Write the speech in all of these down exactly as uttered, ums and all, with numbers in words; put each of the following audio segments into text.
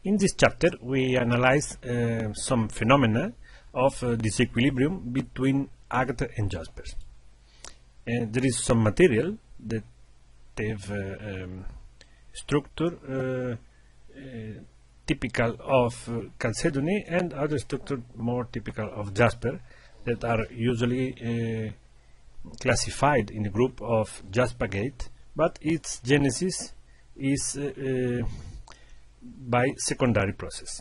In this chapter, we analyze uh, some phenomena of uh, disequilibrium between agate and jasper. And there is some material that have uh, um, structure uh, uh, typical of uh, chalcedony and other structure more typical of jasper that are usually uh, classified in the group of jaspergate, but its genesis is uh, uh, by secondary process.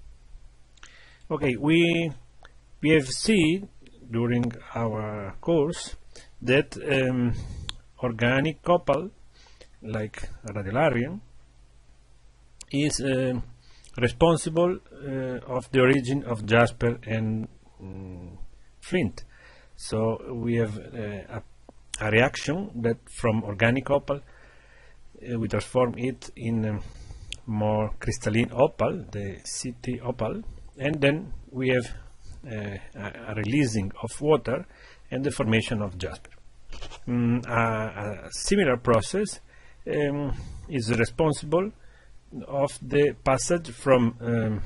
Okay, we we have seen during our course that um, organic opal, like radiolarian, is uh, responsible uh, of the origin of jasper and um, flint. So we have uh, a, a reaction that from organic opal uh, we transform it in um, more crystalline opal, the C T opal, and then we have uh, a, a releasing of water and the formation of jasper. Mm, a, a similar process um, is responsible of the passage from um,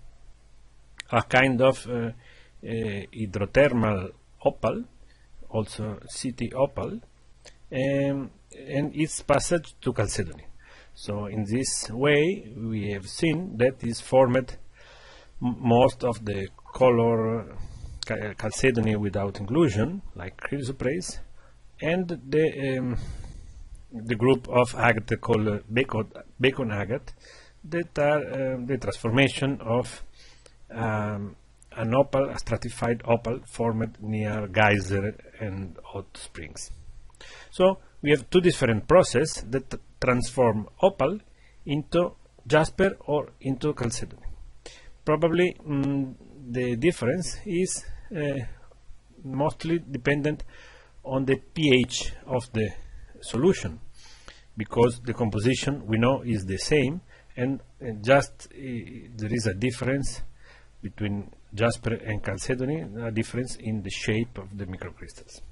a kind of uh, uh, hydrothermal opal, also C T opal, um, and its passage to chalcedony. So in this way we have seen that is formed m most of the color cal chalcedony without inclusion, like chrysoprase, and the um, the group of agate called bacon, bacon agate, that are um, the transformation of um, an opal, a stratified opal formed near geyser and hot springs. So we have two different processes that transform opal into jasper or into chalcedony. Probably mm, the difference is uh, mostly dependent on the pH of the solution, because the composition we know is the same, and uh, just uh, there is a difference between jasper and chalcedony, a difference in the shape of the microcrystals.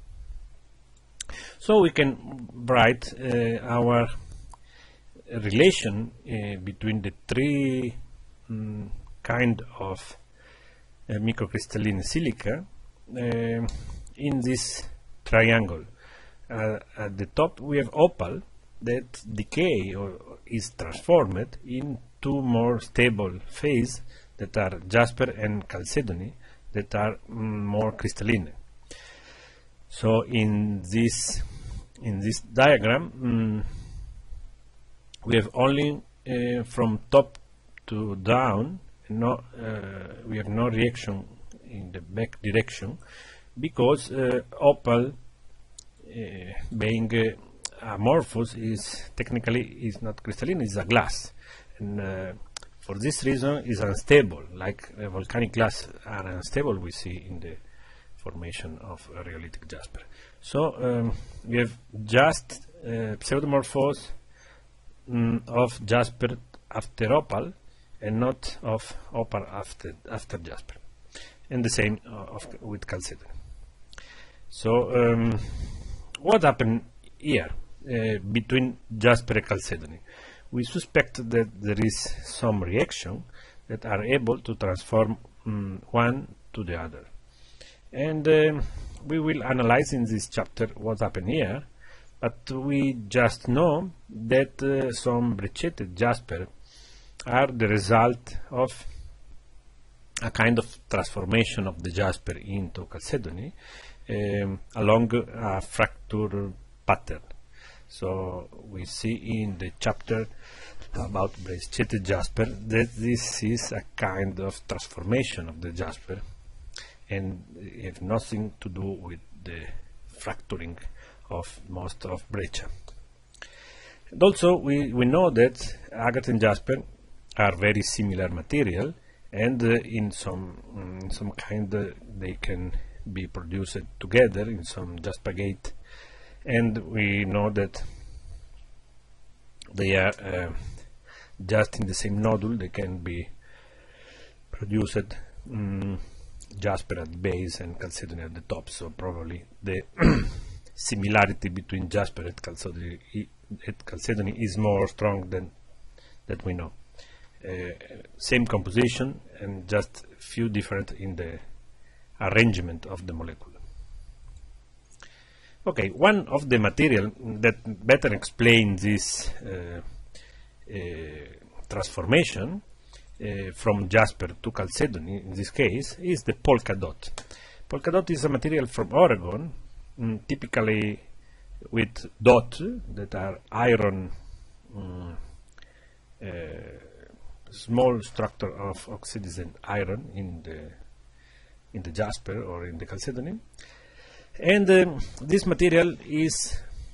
So we can write uh, our relation uh, between the three um, kind of uh, microcrystalline silica uh, in this triangle. Uh, at the top we have opal that decay or is transformed in two more stable phase that are jasper and chalcedony that are mm, more crystalline. So in this in this diagram mm, we have only uh, from top to down, no, uh, we have no reaction in the back direction, because uh, opal uh, being uh, amorphous is technically is not crystalline, is a glass, and uh, for this reason is unstable, like uh, volcanic glass are unstable we see in the formation of a rhyolitic jasper. So um, we have just uh, pseudomorphose mm, of jasper after opal and not of opal after after jasper, and the same uh, of, with chalcedony. So um, what happened here uh, between jasper and chalcedony? We suspect that there is some reaction that are able to transform um, one to the other, and um, we will analyze in this chapter what happened here, but we just know that uh, some brecciated jasper are the result of a kind of transformation of the jasper into chalcedony um, along a fracture pattern. So we see in the chapter about brecciated jasper that this is a kind of transformation of the jasper, and it has nothing to do with the fracturing of most of breccia. And also we, we know that agate and jasper are very similar material, and uh, in some in some kind uh, they can be produced together in some jaspergate, and we know that they are uh, just in the same nodule. They can be produced um, jasper at the base and chalcedony at the top, so probably the similarity between jasper and chalcedony, and chalcedony is more strong than that we know. uh, same composition and just few different in the arrangement of the molecule. Okay, one of the material that better explains this uh, uh, transformation uh, from jasper to chalcedony, in this case, is the polka dot. Polka dot is a material from Oregon, mm, typically with dot that are iron, mm, uh, small structure of oxidized iron in the in the jasper or in the chalcedony. And um, this material is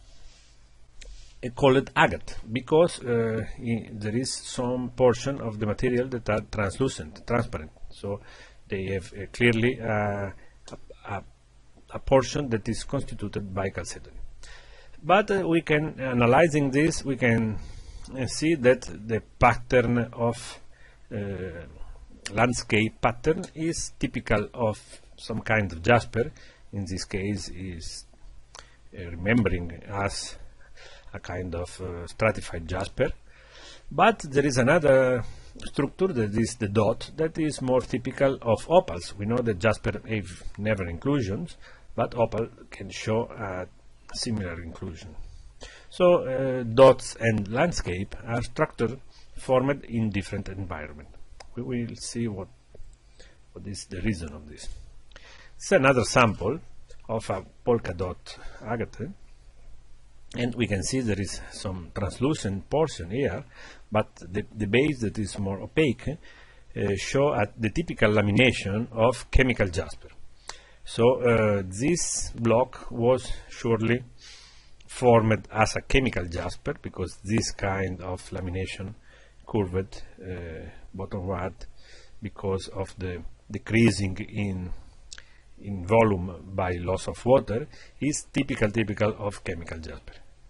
uh, called agate because uh, there is some portion of the material that are translucent, transparent. So they have uh, clearly uh, a, a portion that is constituted by chalcedony. But uh, we can, analyzing this, we can uh, see that the pattern of uh, landscape pattern is typical of some kind of jasper. In this case is uh, remembering as a kind of uh, stratified jasper, but there is another structure that is the dot that is more typical of opals. We know that jasper have never inclusions, but opal can show a similar inclusion. So uh, dots and landscape are structure formed in different environment. We will see what what is the reason of this. It's another sample of a polka dot agate, and we can see there is some translucent portion here, but the, the base that is more opaque uh, show at the typical lamination of chemical jasper. So uh, this block was surely formed as a chemical jasper because this kind of lamination curved uh, bottomward because of the decreasing in in volume by loss of water is typical typical of chemical jasper.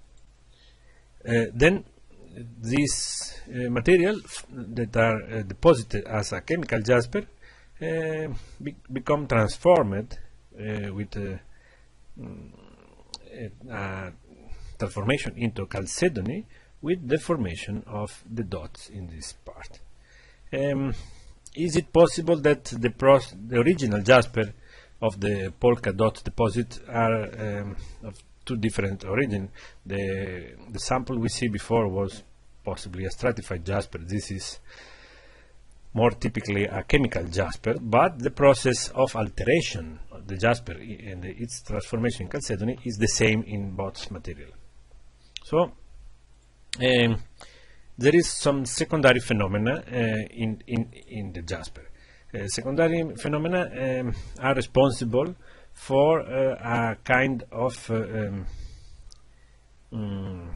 Uh, then these uh, material that are uh, deposited as a chemical jasper uh, be become transformed uh, with a, a transformation into chalcedony with the formation of the dots in this part. Um, is it possible that the, pros the original jasper of the polka dot deposit are um, of two different origin? The, the sample we see before was possibly a stratified jasper. This is more typically a chemical jasper, but the process of alteration of the jasper and its transformation in chalcedony is the same in both material. So um, there is some secondary phenomena uh, in, in, in the jasper. Uh, secondary phenomena um, are responsible for uh, a kind of uh, um, um,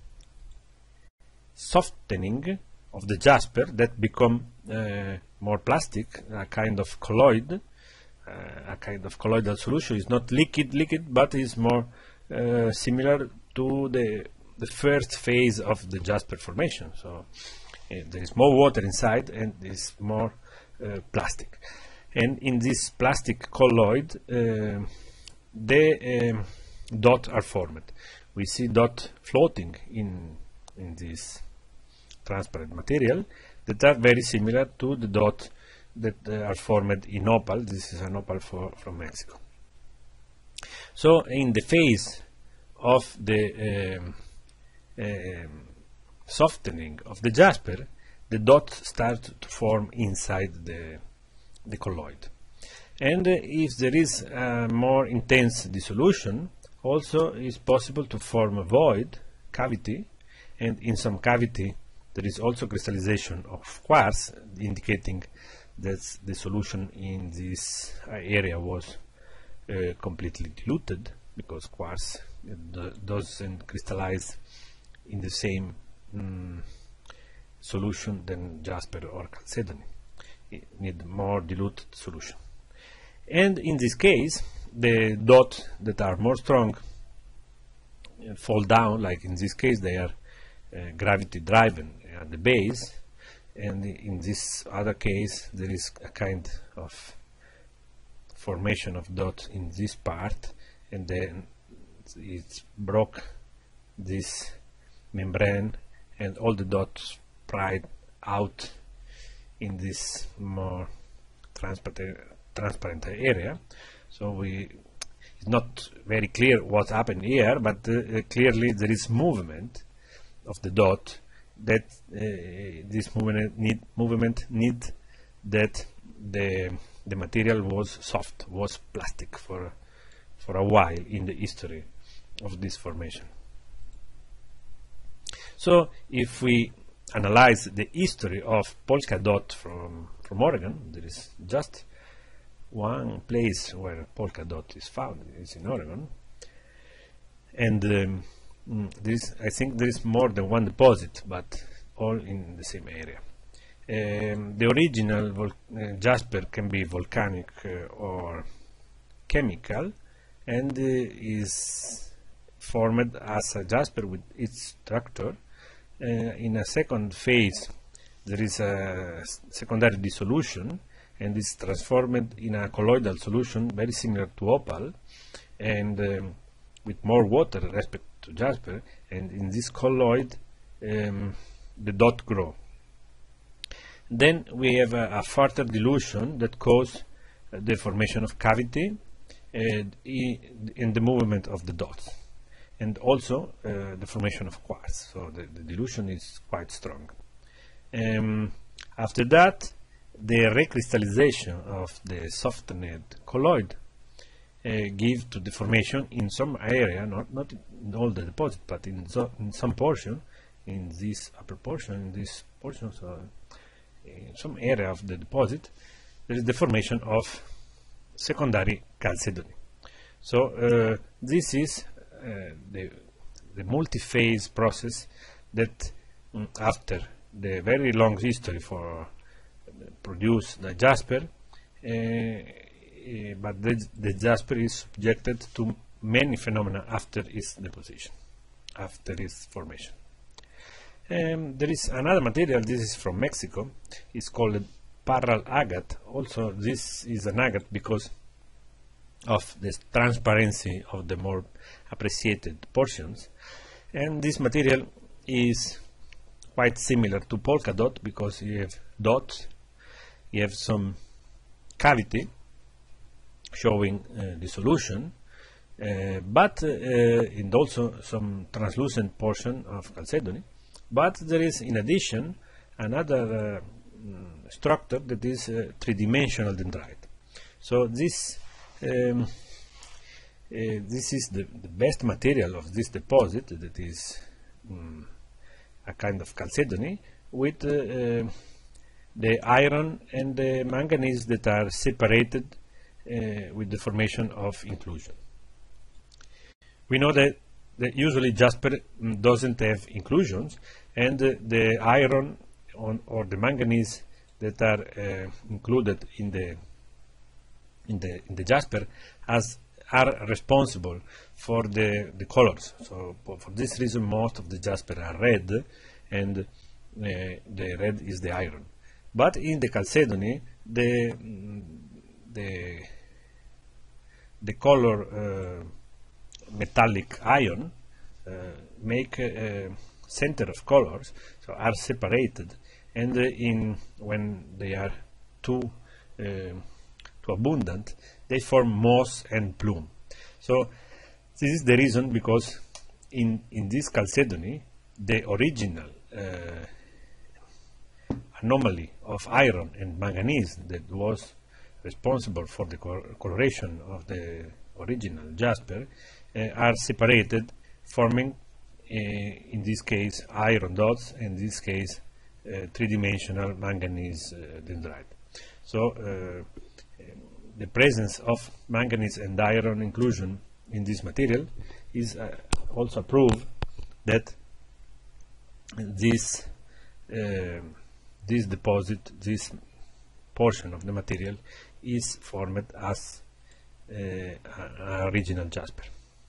softening of the jasper that become uh, more plastic, a kind of colloid, uh, a kind of colloidal solution. Is not liquid liquid, but is more uh, similar to the the first phase of the jasper formation. So uh, there is more water inside and is more uh, plastic, and in this plastic colloid uh, the um, dot are formed. We see dot floating in in this transparent material that are very similar to the dot that uh, are formed in opal. This is an opal for, from Mexico. So in the phase of the um, um, softening of the jasper, the dot start to form inside the, the colloid. And uh, if there is a more intense dissolution, also is possible to form a void cavity, and in some cavity there is also crystallization of quartz, indicating that the solution in this area was uh, completely diluted, because quartz do doesn't crystallize in the same um, solution than jasper or chalcedony. It need more diluted solution. And in this case, the dots that are more strong uh, fall down, like in this case they are uh, gravity driven at the base, and in this other case there is a kind of formation of dot in this part, and then it broke this membrane and all the dots spread out in this more transparent, transparent area. So we it's not very clear what happened here, but uh, clearly there is movement of the dot, that uh, this movement need movement need that the the material was soft, was plastic for for a while in the history of this formation. So if we analyze the history of Polska dot from from Oregon, there is just one place where polka dot is found, is in Oregon, and um, there is, I think there is more than one deposit, but all in the same area. Um, the original vol uh, jasper can be volcanic uh, or chemical, and uh, is formed as a jasper with its structure. Uh, in a second phase, there is a secondary dissolution, and is transformed in a colloidal solution very similar to opal, and um, with more water respect to jasper, and in this colloid um, the dot grow. Then we have a, a further dilution that causes uh, the formation of cavity and in the movement of the dots, and also uh, the formation of quartz. So the, the dilution is quite strong. Um, after that, the recrystallization of the softened colloid uh, give to the formation in some area, not, not in all the deposit, but in, so, in some portion, in this upper portion, in this portion, so in some area of the deposit, there is the formation of secondary chalcedony. So uh, this is uh, the, the multi-phase process that mm, after the very long history for produce the jasper, uh, uh, but the, the jasper is subjected to many phenomena after its deposition, after its formation. Um, there is another material, this is from Mexico, it's called parral agate. Also this is an agate because of the transparency of the more appreciated portions, and this material is quite similar to polka dot because you have dots, you have some cavity showing uh, dissolution, uh, but uh, and also some translucent portion of chalcedony, but there is in addition another uh, structure that is uh, three-dimensional dendrite. So this um, uh, this is the, the best material of this deposit, that is um, a kind of chalcedony with uh, uh, the iron and the manganese that are separated uh, with the formation of inclusion. We know that, that usually jasper doesn't have inclusions, and uh, the iron on, or the manganese that are uh, included in the in the in the jasper as are responsible for the the colors. So for this reason, most of the jasper are red, and uh, the red is the iron. But in the chalcedony, the the the color uh, metallic ion uh, make a, a center of colors, so are separated, and uh, in when they are too uh, too abundant, they form moss and plume. So this is the reason, because in in this chalcedony, the original uh, anomaly of iron and manganese that was responsible for the col coloration of the original jasper uh, are separated, forming uh, in this case iron dots, in this case uh, three-dimensional manganese uh, dendrite. So uh, the presence of manganese and iron inclusion in this material is uh, also proof that this uh, this deposit, this portion of the material, is formed as uh, an original jasper.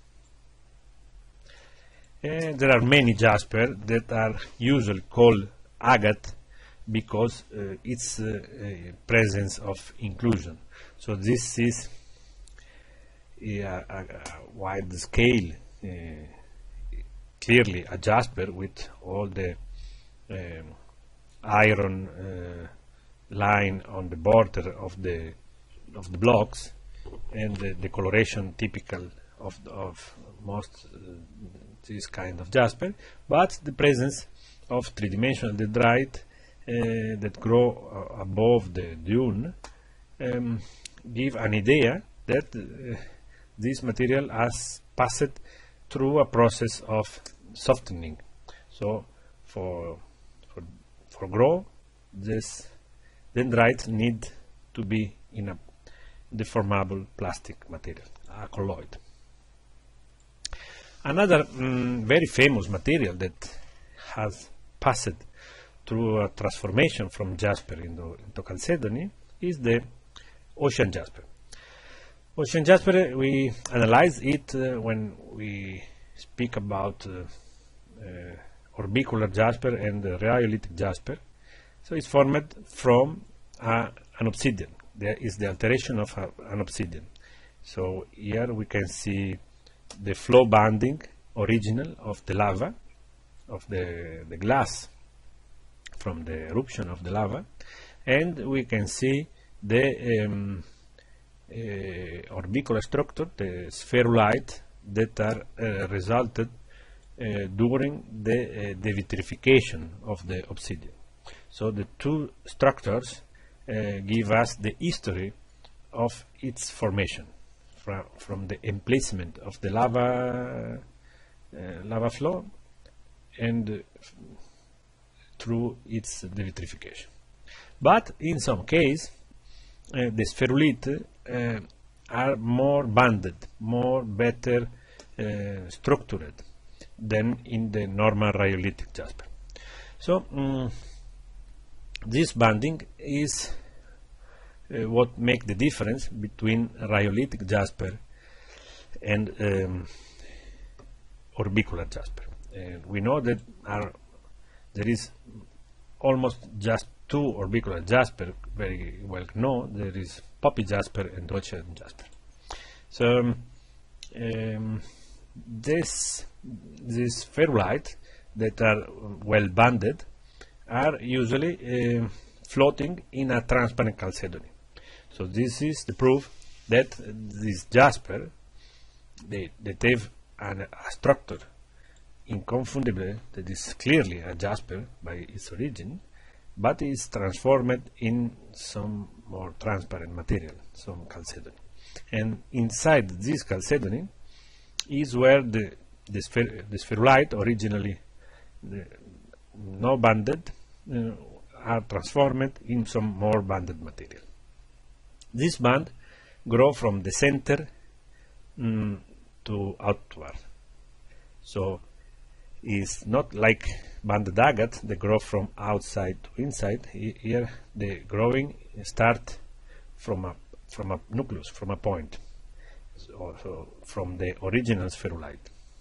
And there are many jasper that are usually called agate because uh, its uh, uh, presence of inclusion. So this is a, a, a wide scale, uh, clearly a jasper with all the um, iron uh, line on the border of the of the blocks, and the, the coloration typical of, of most uh, this kind of jasper, but the presence of three-dimensional dendrite uh, that grow uh, above the dune um, give an idea that uh, this material has passed through a process of softening. So for for, for grow, this dendrite need to be in a deformable plastic material, a colloid. Another mm, very famous material that has passed through a transformation from jasper into, into chalcedony is the ocean jasper. Ocean jasper, we analyze it uh, when we speak about uh, uh, orbicular jasper and uh, rhyolitic jasper. So it's formed from uh, an obsidian. There is the alteration of a, an obsidian. So here we can see the flow banding original of the lava, of the, the glass from the eruption of the lava, and we can see the um, uh, orbicular structure, the spherulite, that are uh, resulted uh, during the uh, devitrification of the obsidian. So the two structures uh, give us the history of its formation from, from the emplacement of the lava uh, lava flow and uh, through its devitrification. But in some case uh, the spherulite uh, are more banded, more better uh, structured than in the normal rhyolitic jasper. So um, this banding is uh, what makes the difference between rhyolitic jasper and um, orbicular jasper. And we know that are, there is almost just two orbicular jasper very well known. There is poppy jasper and ocean jasper. So um, um, this this ferrite that are well banded are usually uh, floating in a transparent chalcedony. So this is the proof that this jasper, they, that have an, a structure inconfundibly, that is clearly a jasper by its origin, but is transformed in some more transparent material, some chalcedony. And inside this chalcedony is where the, the, spher the spherulite, originally the, no banded, uh, are transformed in some more banded material. This band grow from the center mm, to outward. So it's not like banded agate, they grow from outside to inside. Here the growing start from a from a nucleus, from a point, so, so from the original spherulite.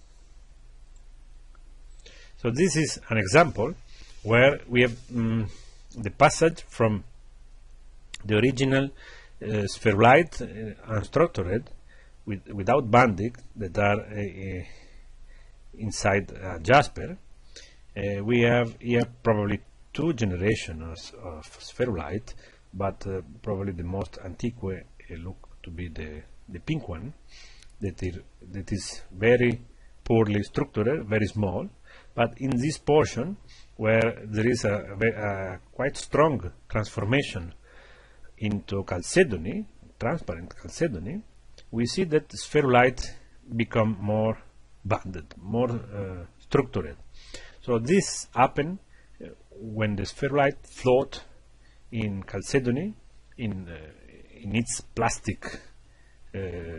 So this is an example where we have um, the passage from the original uh, spherulite uh, unstructured with, without banding that are uh, uh, inside uh, jasper. Uh, we have here probably two generations of spherulite, but uh, probably the most antique uh, look to be the, the pink one, that is, that is very poorly structured, very small. But in this portion, where there is a, a quite strong transformation into chalcedony, transparent chalcedony, we see that the spherulite become more banded, more uh, structured. So this happens uh, when the spherulite float in chalcedony, in uh, in its plastic, uh,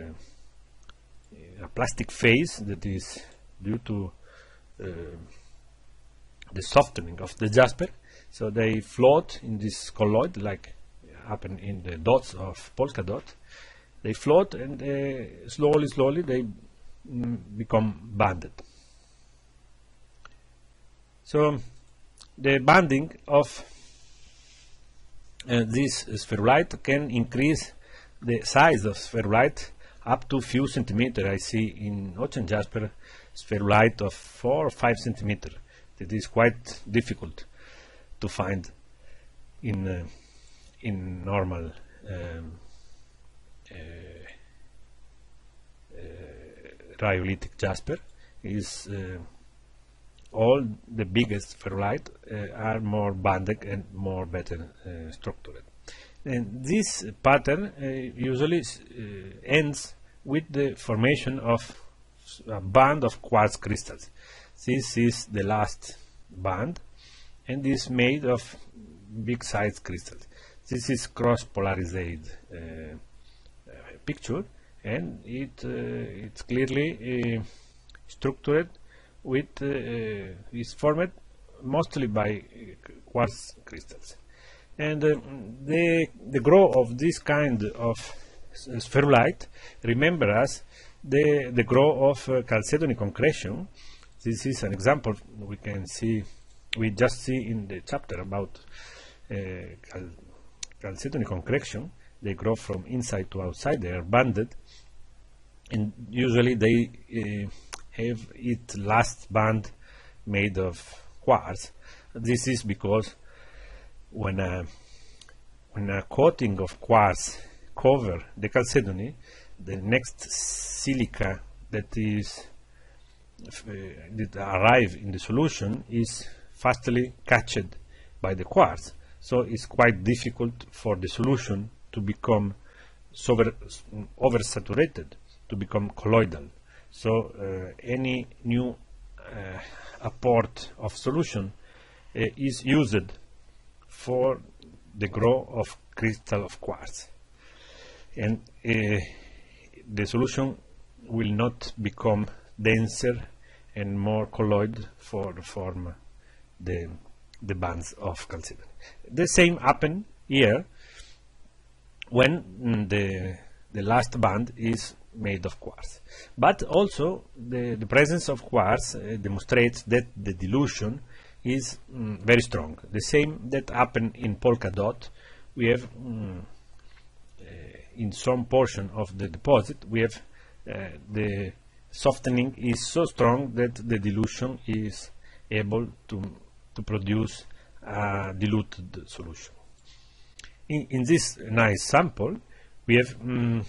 a plastic phase that is due to uh, the softening of the jasper. So they float in this colloid, like happen in the dots of Polska dot. They float and uh, slowly, slowly they mm, become banded. So the banding of uh, this spherulite can increase the size of spherulite up to few centimeters. I see in ocean jasper spherulite of four or five centimeters. That is quite difficult to find in uh, in normal um, uh, uh, rhyolitic jasper is uh, all the biggest ferrolite uh, are more banded and more better uh, structured. And this pattern uh, usually uh, ends with the formation of a band of quartz crystals. This is the last band, and is made of big sized crystals. This is cross polarized uh, uh, picture, and it uh, it's clearly uh, structured with uh, is formed mostly by quartz crystals. And uh, the the growth of this kind of spherulite remember us the the growth of uh, chalcedony concretion. This is an example we can see we just see in the chapter about uh, cal chalcedony concretion. They grow from inside to outside. They are banded, and usually they uh, have its last band made of quartz. This is because when a when a coating of quartz cover the chalcedony, the next silica that is uh, that arrive in the solution is fastly catched by the quartz, so it's quite difficult for the solution to become over oversaturated, to become colloidal. So uh, any new uh, apport of solution uh, is used for the growth of crystal of quartz, and uh, the solution will not become denser and more colloid for form the the bands of chalcedony. The same happen here when mm, the the last band is made of quartz, but also the, the presence of quartz uh, demonstrates that the dilution is mm, very strong. The same that happened in polka dot. We have mm, uh, in some portion of the deposit we have uh, the softening is so strong that the dilution is able to to produce a diluted solution. In, in this nice sample we have mm,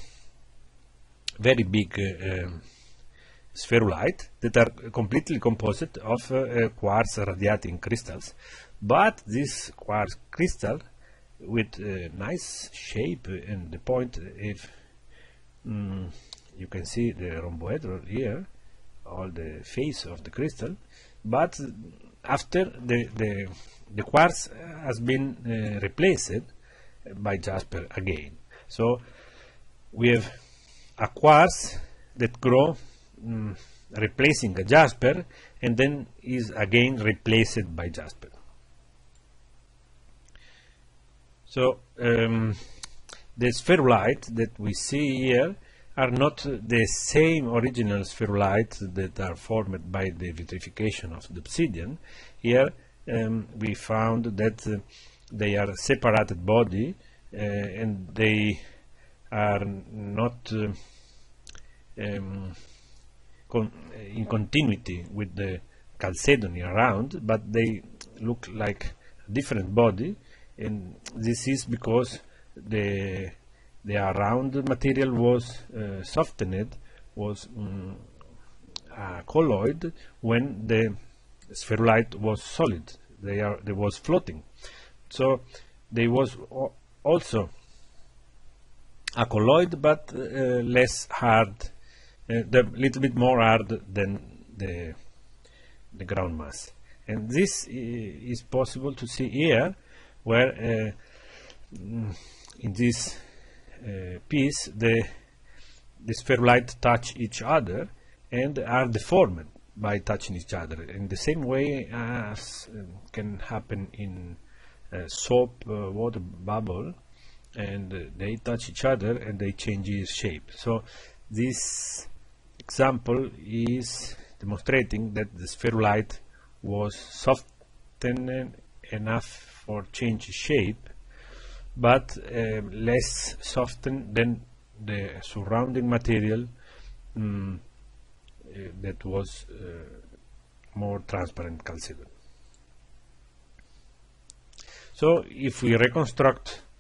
very big uh, um, spherulite that are completely composed of uh, uh, quartz radiating crystals, but this quartz crystal with uh, nice shape, and the point if mm, you can see the rhombohedron here, all the face of the crystal, but after the the, the quartz has been uh, replaced by jasper again. So we have a quartz that grow mm, replacing a jasper, and then is again replaced by jasper. So um, the spherulite that we see here are not the same original spherulite that are formed by the vitrification of the obsidian. Here um, we found that uh, they are separated body, uh, and they are not uh, um, con in continuity with the chalcedony around, but they look like a different body, and this is because the the around material was uh, softened, was um, uh, colloid when the spherulite was solid. They are they was floating, so they was also a colloid, but uh, less hard, uh, the little bit more hard than the the ground mass. And this is possible to see here, where uh, in this uh, piece the the spherulite touch each other and are deformed by touching each other in the same way as uh, can happen in uh, soap uh, water bubble, and uh, they touch each other and they change its shape. So this example is demonstrating that the spherulite was softened enough for change shape, but uh, less softened than the surrounding material um, uh, that was uh, more transparent chalcedony. So if we reconstruct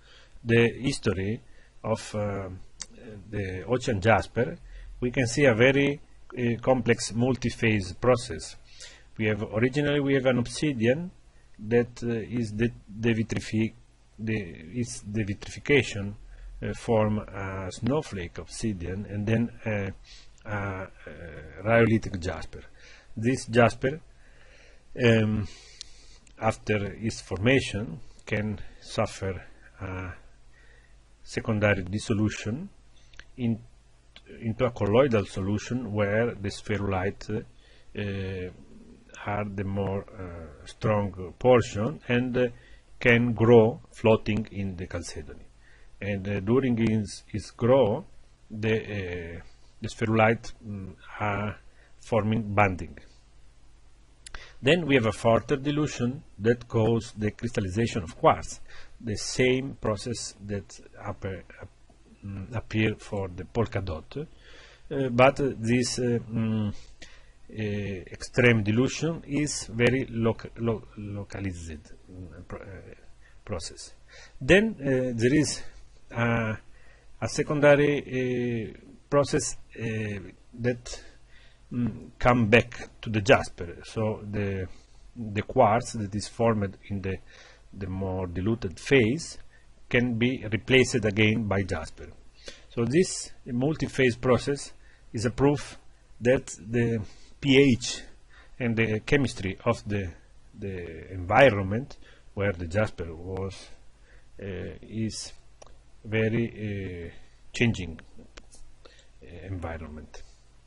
the history of uh, the ocean jasper, we can see a very uh, complex multi-phase process. We have originally we have an obsidian that uh, is the, the, vitrifi the is the vitrification uh, form a snowflake obsidian, and then uh, a, a rhyolitic jasper. This jasper, um, after its formation, can suffer a secondary dissolution in, into a colloidal solution where the spherulite uh, are the more uh, strong portion and uh, can grow floating in the chalcedony. And uh, during its, its grow, the, uh, the spherulite um, are forming banding. Then we have a further dilution that causes the crystallization of quartz, the same process that appear, um, appear for the polka dot, uh, but uh, this uh, um, uh, extreme dilution is very loc lo localized uh, pro uh, process. Then uh, there is uh, a secondary uh, process uh, that mm, come back to the jasper. So the the quartz that is formed in the the more diluted phase can be replaced again by jasper. So this multi-phase process is a proof that the pH and the chemistry of the the environment where the jasper was uh, is very uh, changing uh, environment.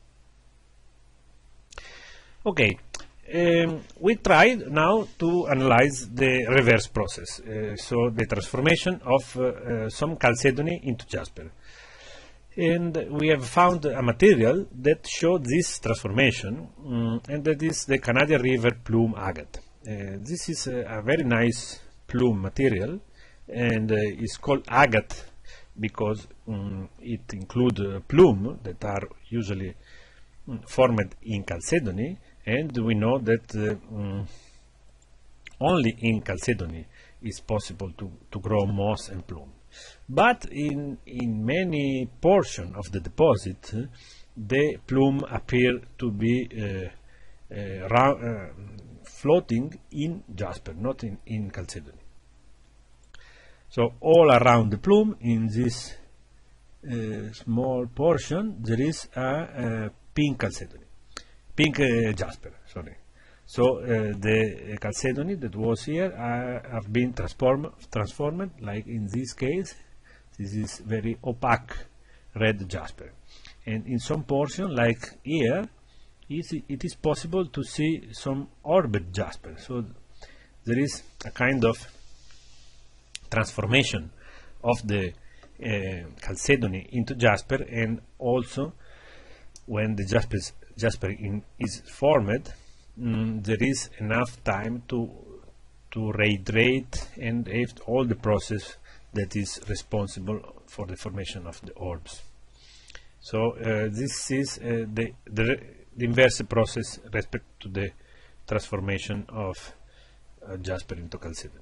Okay, um, we tried now to analyze the reverse process, uh, so the transformation of uh, uh, some chalcedony into jasper. And we have found a material that showed this transformation, um, and that is the Canadian River plume agate. Uh, this is a, a very nice plume material, and uh, it's called agate because um, it includes uh, plume that are usually um, formed in chalcedony, and we know that uh, um, only in chalcedony is possible to, to grow moss and plume. But in, in many portions of the deposit, uh, the plume appear to be uh, uh, uh, floating in jasper, not in, in chalcedony. So all around the plume, in this uh, small portion, there is a, a pink chalcedony, pink uh, jasper, sorry. So uh, the chalcedony that was here uh, have been transformed, transformed, like in this case. This is very opaque red jasper, and in some portion, like here, it is possible to see some orbed jasper. So there is a kind of transformation of the uh, chalcedony into jasper, and also when the jasper jasper in, is formed, mm, there is enough time to to rehydrate and have all the process that is responsible for the formation of the orbs. So uh, this is uh, the, the, the inverse process respect to the transformation of uh, jasper into chalcedony.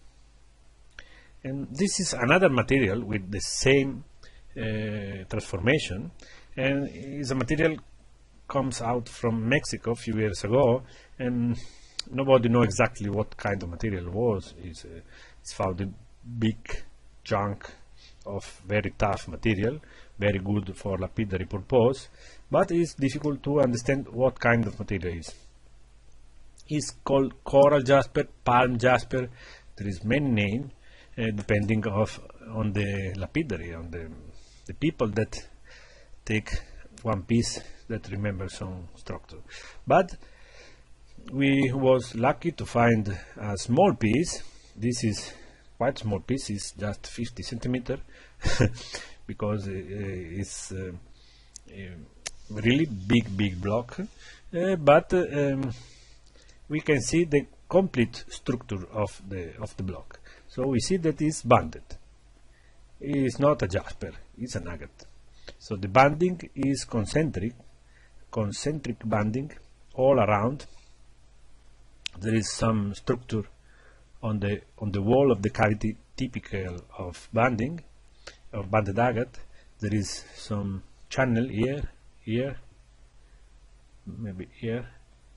And this is another material with the same uh, transformation, and is a material comes out from Mexico a few years ago, and nobody know exactly what kind of material it was. It's, uh, it's found in big chunk of very tough material, very good for lapidary purpose, but it's difficult to understand what kind of material it is. It's called coral jasper, palm jasper. There is many names uh, depending of on the lapidary, on the the people that take one piece that remembers some structure. But we was lucky to find a small piece. This is quite small piece, is just fifty centimeter because uh, it's uh, a really big big block, uh, but uh, um, we can see the complete structure of the of the block. So we see that it's banded. It is not a jasper, it's an agate. So the banding is concentric concentric banding all around. There is some structure on the on the wall of the cavity typical of banding, of banded agate. There is some channel here, here, maybe here,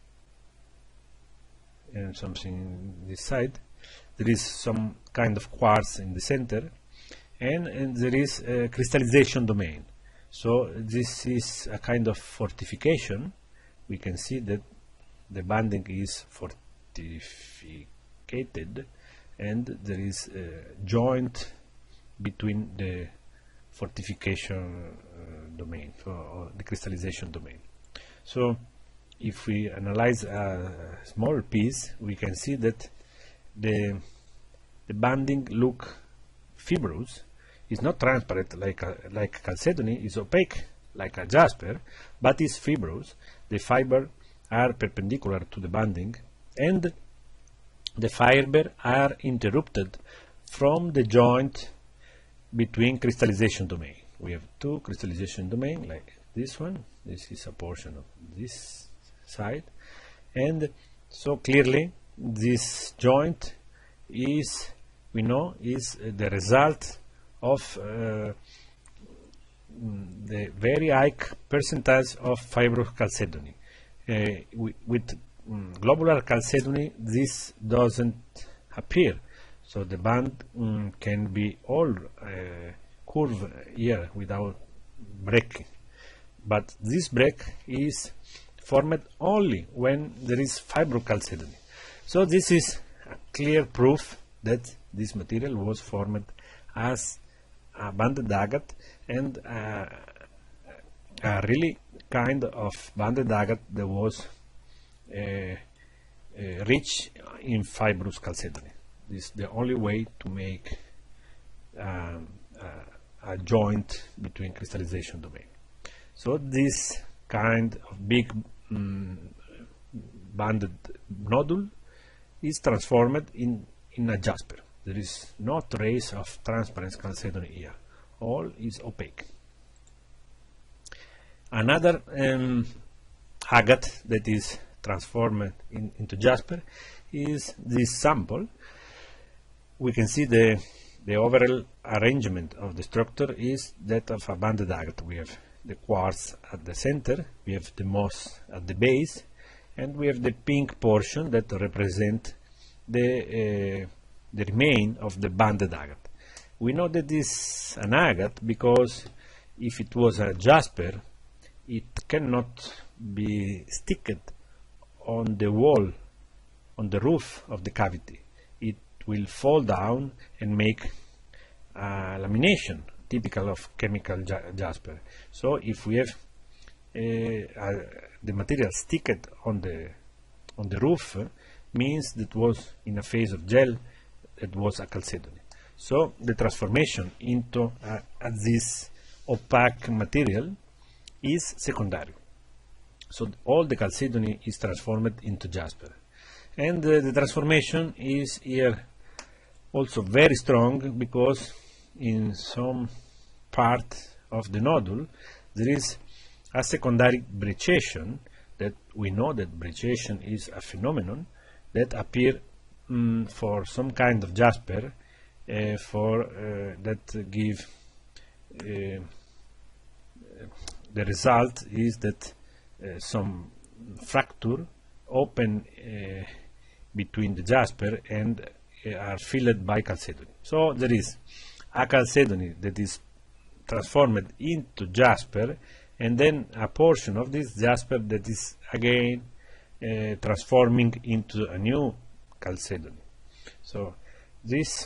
and something this side. There is some kind of quartz in the center, and, and there is a crystallization domain. So this is a kind of fortification. We can see that the banding is fortificated, and there is a joint between the fortification uh, domain, or, or the crystallization domain. So if we analyze a small piece, we can see that the the banding look fibrous. It's not transparent like a, like chalcedony, is opaque like a jasper, but is fibrous. The fiber are perpendicular to the banding, and the fiber are interrupted from the joint between crystallization domain. We have two crystallization domain like this one. This is a portion of this side, and so clearly this joint is, we know, is the result of uh, the very high percentage of fibrous chalcedony. Uh, with um, globular chalcedony, this doesn't appear, so the band um, can be all uh, curved here without breaking. But this break is formed only when there is fibrous chalcedony. So this is a clear proof that this material was formed as a banded agate, and uh, a really kind of banded agate that was uh, uh, rich in fibrous chalcedony. This is the only way to make um, uh, a joint between crystallization domain. So this kind of big um, banded nodule is transformed in, in a jasper. There is no trace of transparent chalcedony here. All is opaque. Another um, agate that is transformed in, into jasper is this sample. We can see the, the overall arrangement of the structure is that of a banded agate. We have the quartz at the center, we have the moss at the base, and we have the pink portion that represent the uh, the remain of the banded agate. We know that this is an agate because if it was a jasper, it cannot be sticked on the wall, on the roof of the cavity. It will fall down and make a lamination, typical of chemical ja jasper. So if we have uh, uh, the material sticked on the on the roof, uh, means that was in a phase of gel, it was a chalcedony. So the transformation into uh, uh, this opaque material is secondary. So all the chalcedony is transformed into jasper, and uh, the transformation is here also very strong because in some part of the nodule there is a secondary brecciation, that we know that brecciation is a phenomenon that appear um, for some kind of jasper, uh, for uh, that give uh, the result is that uh, some fracture open uh, between the jasper and uh, are filled by chalcedony. So there is a chalcedony that is transformed into jasper, and then a portion of this jasper that is again uh, transforming into a new chalcedony. So this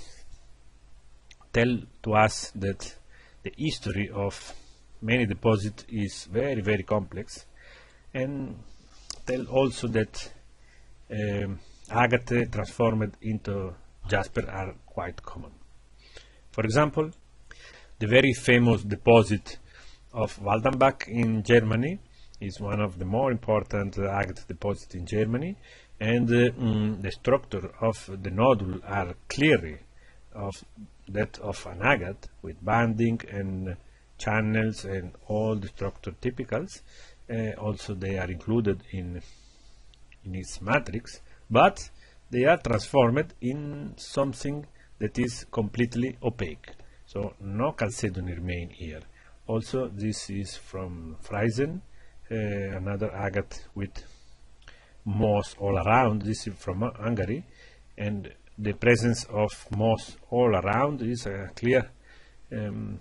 tell to us that the history of many deposits is very very complex, and tell also that um, agate transformed into jasper are quite common. For example, the very famous deposit of Waldenbach in Germany is one of the more important uh, agate deposits in Germany, and uh, mm, the structure of the nodule are clearly of that of an agate, with banding and uh, channels and all the structure typicals. Uh, also they are included in in its matrix, but they are transformed in something that is completely opaque. So no chalcedony remain here. Also, this is from Friesen, uh, another agate with moss all around. This is from Hungary, and the presence of moss all around is a clear um,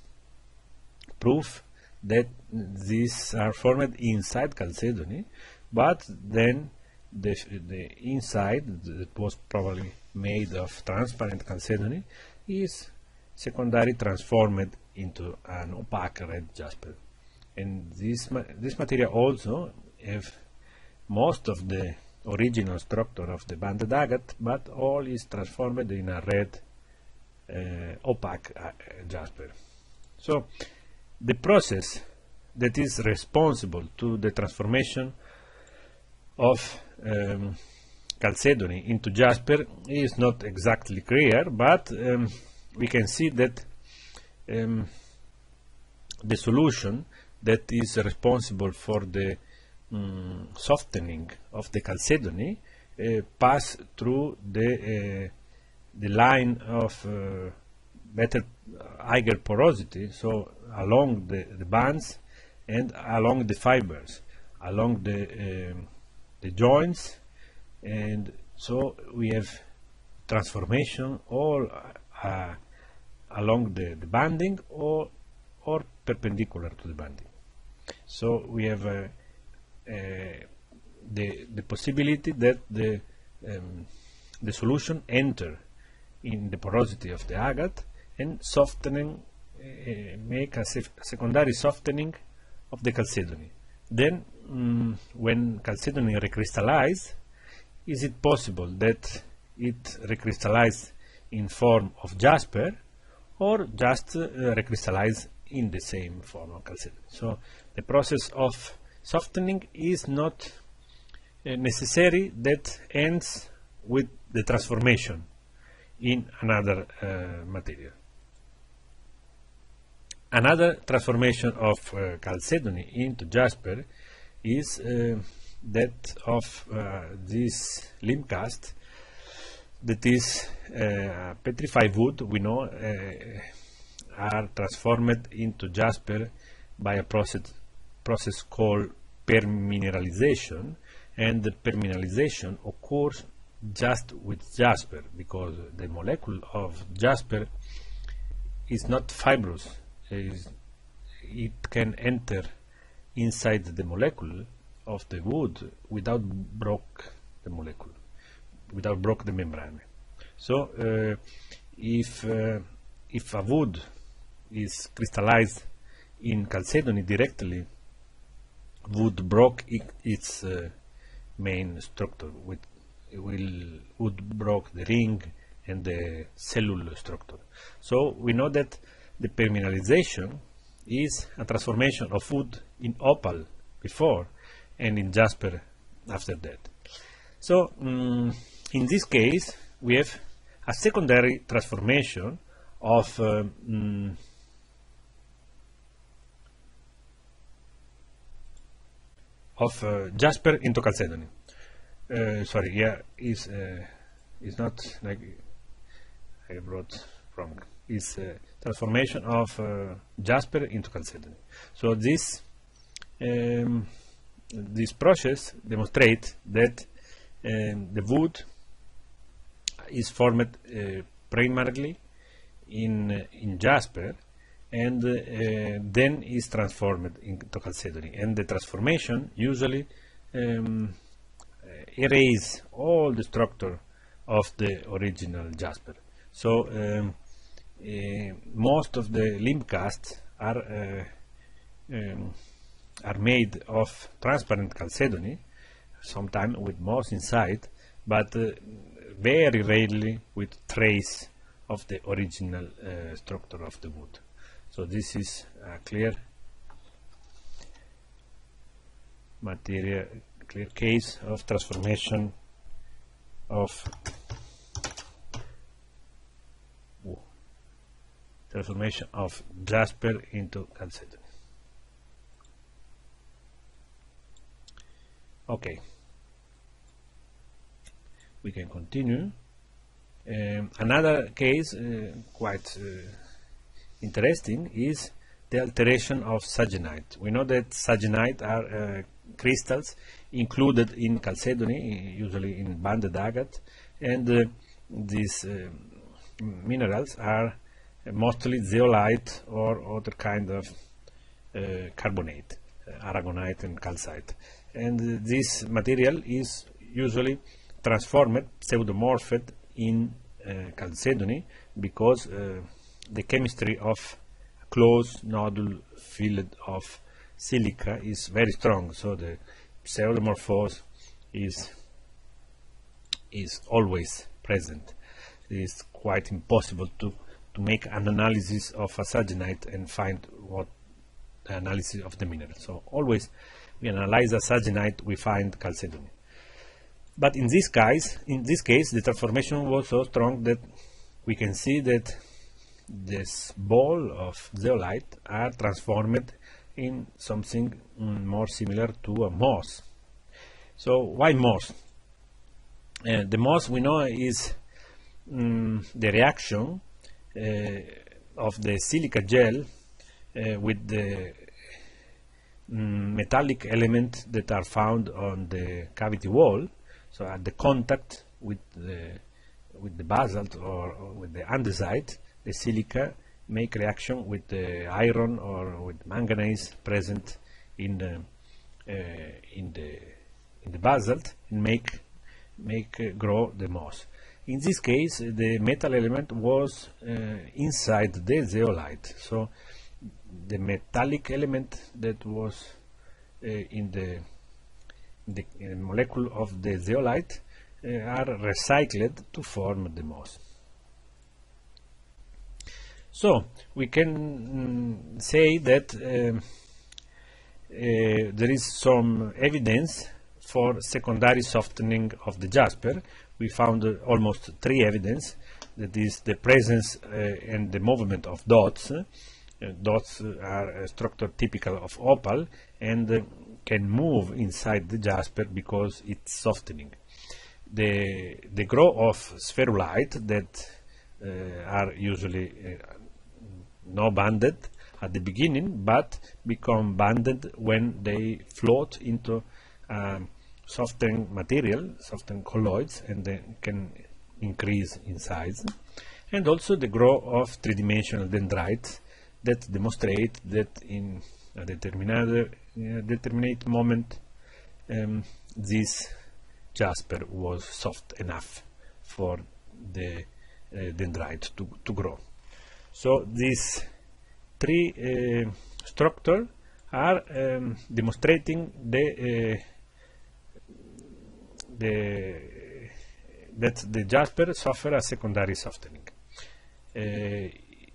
proof that these are formed inside chalcedony, but then the, the inside that was probably made of transparent chalcedony is secondary transformed into an opaque red jasper. And this, ma this material also have most of the original structure of the banded agate, but all is transformed in a red uh, opaque uh, jasper. So the process that is responsible to the transformation of um, chalcedony into jasper is not exactly clear, but um, we can see that um, the solution that is responsible for the um, softening of the chalcedony uh, pass through the uh, the line of uh, better higher porosity, so along the, the bands and along the fibers, along the um, the joints, and so we have transformation all uh, along the, the banding or or perpendicular to the banding. So we have uh, uh, the the possibility that the um, the solution enter in the porosity of the agate and softening, uh, make a sef secondary softening of the chalcedony. Then, um, when chalcedony recrystallize, is it possible that it recrystallize in form of jasper, or just uh, recrystallize in the same form of chalcedony? So the process of softening is not uh, necessary that ends with the transformation in another uh, material. Another transformation of uh, chalcedony into jasper is uh, that of uh, this limb cast, that is uh, petrified wood, we know, uh, are transformed into jasper by a process process called permineralization, and the permineralization occurs just with jasper because the molecule of jasper is not fibrous. Is, it can enter inside the molecule of the wood without broke the molecule, without broke the membrane. So uh, if uh, if a wood is crystallized in chalcedony directly, wood broke it, its uh, main structure, with will would broke the ring and the cellular structure. So we know that the permineralization is a transformation of wood in opal before and in jasper after that. So um, in this case we have a secondary transformation of uh, um, of uh, jasper into chalcedony. Uh, sorry, yeah, is uh, is not like I wrote wrong. Is uh, transformation of uh, jasper into chalcedony. So this um, this process demonstrates that um, the wood is formed uh, primarily in uh, in jasper, and uh, then is transformed into chalcedony. And the transformation usually um, erase all the structure of the original jasper. So um, uh, most of the limb casts are uh, um, are made of transparent chalcedony, sometimes with moss inside, but uh, very rarely with trace of the original uh, structure of the wood. So this is a clear material, clear case of transformation of oh, transformation of jasper into chalcedony. Okay, we can continue. Um, another case uh, quite uh, interesting is the alteration of sagenite. We know that sagenite are uh, crystals included in chalcedony, usually in banded agate, and uh, these uh, minerals are mostly zeolite or other kind of uh, carbonate, uh, aragonite and calcite. And uh, this material is usually transformed, pseudomorphed in uh, chalcedony because uh, the chemistry of closed nodule field of silica is very strong, so the pseudomorphose is is always present. It is quite impossible to to make an analysis of a sagenite and find what the analysis of the mineral. So always we analyze a sagenite, we find chalcedony. But in this case, in this case, the transformation was so strong that we can see that this ball of zeolite are transformed in something mm, more similar to a moss. So why moss? Uh, the moss we know is mm, the reaction uh, of the silica gel uh, with the mm, metallic element that are found on the cavity wall. So at the contact with the with the basalt or, or with the andesite, the silica make reaction with the iron or with manganese present in the uh, in the in the basalt and make make uh, grow the moss. In this case, the metal element was uh, inside the zeolite, so the metallic element that was uh, in the the uh, molecule of the zeolite uh, are recycled to form the moss. So we can mm, say that uh, uh, there is some evidence for secondary softening of the jasper. We found uh, almost three evidence, that is the presence uh, and the movement of dots. Uh, dots are a structure typical of opal and uh, can move inside the jasper because it's softening. The, the growth of spherulite that uh, are usually uh, no banded at the beginning, but become banded when they float into um, softened material, softened colloids, and then can increase in size. And also the growth of three-dimensional dendrites that demonstrate that in a determinate, uh, determinate moment um, this jasper was soft enough for the uh, dendrite to, to grow. So these three uh, structures are um, demonstrating the, uh, the that the jasper suffer a secondary softening. Uh,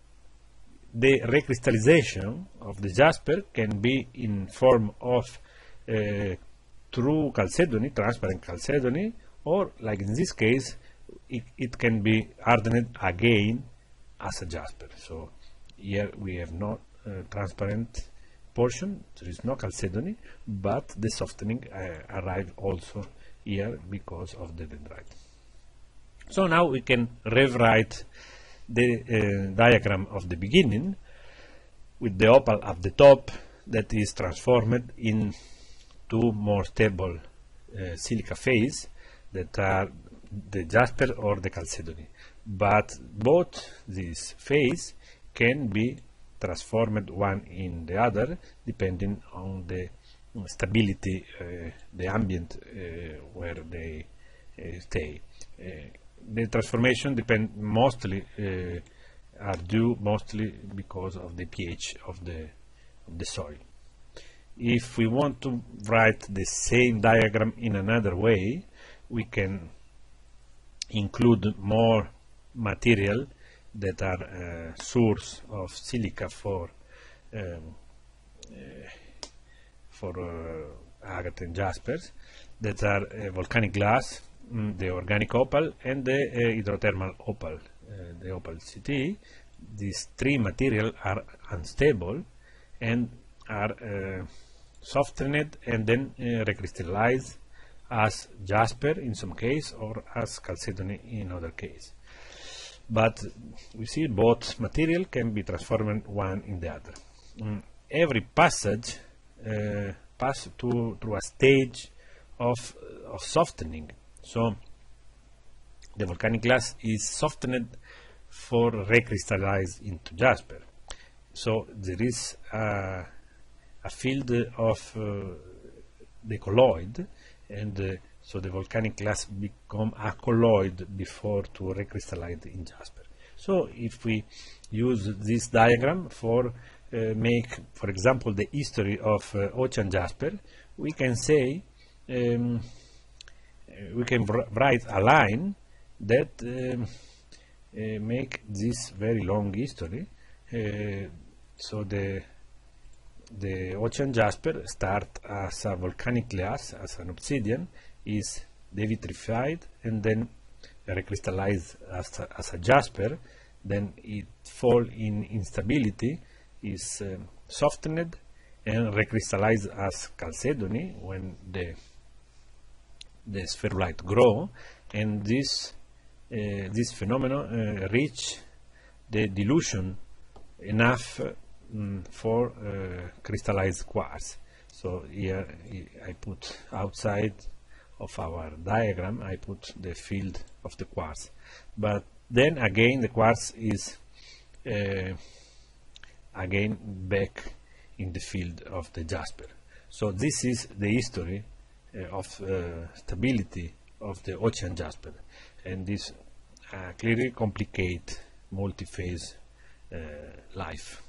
the recrystallization of the jasper can be in form of uh, true chalcedony, transparent chalcedony, or like in this case, it, it can be hardened again as a jasper. So here we have no uh, transparent portion, there is no chalcedony, but the softening uh, arrived also here because of the dendrite. So now we can rewrite the uh, diagram of the beginning with the opal at the top that is transformed in two more stable uh, silica phase that are the jasper or the chalcedony. But both these phases can be transformed one in the other depending on the stability, uh, the ambient uh, where they uh, stay. Uh, the transformation depend mostly uh, are due mostly because of the pH of the of the soil. If we want to write the same diagram in another way, we can include more material that are uh, source of silica for um, uh, for uh, agate and jaspers, that are uh, volcanic glass, mm, the organic opal, and the uh, hydrothermal opal, uh, the opal C T. These three materials are unstable and are uh, softened and then uh, recrystallized as jasper in some case or as chalcedony in other case. but we see both material can be transformed one in the other. Mm. Every passage uh, passes to, through a stage of, of softening. So the volcanic glass is softened for recrystallize into jasper. So there is a, a field of uh, the colloid, and uh, so the volcanic glass become a colloid before to recrystallize in jasper. So if we use this diagram for uh, make, for example, the history of uh, ocean jasper, we can say um, we can write a line that um, uh, make this very long history. Uh, so the the ocean jasper start as a volcanic glass, as an obsidian, is devitrified and then recrystallize as a, as a jasper, then it fall in instability, is um, softened and recrystallize as chalcedony when the the spherulite grow, and this uh, this phenomenon uh, reach the dilution enough um, for uh, crystallized quartz. So here I put outside of our diagram, I put the field of the quartz, but then again the quartz is uh, again back in the field of the jasper. So this is the history uh, of uh, stability of the ocean jasper, and this uh, clearly complicate multi-phase uh, life.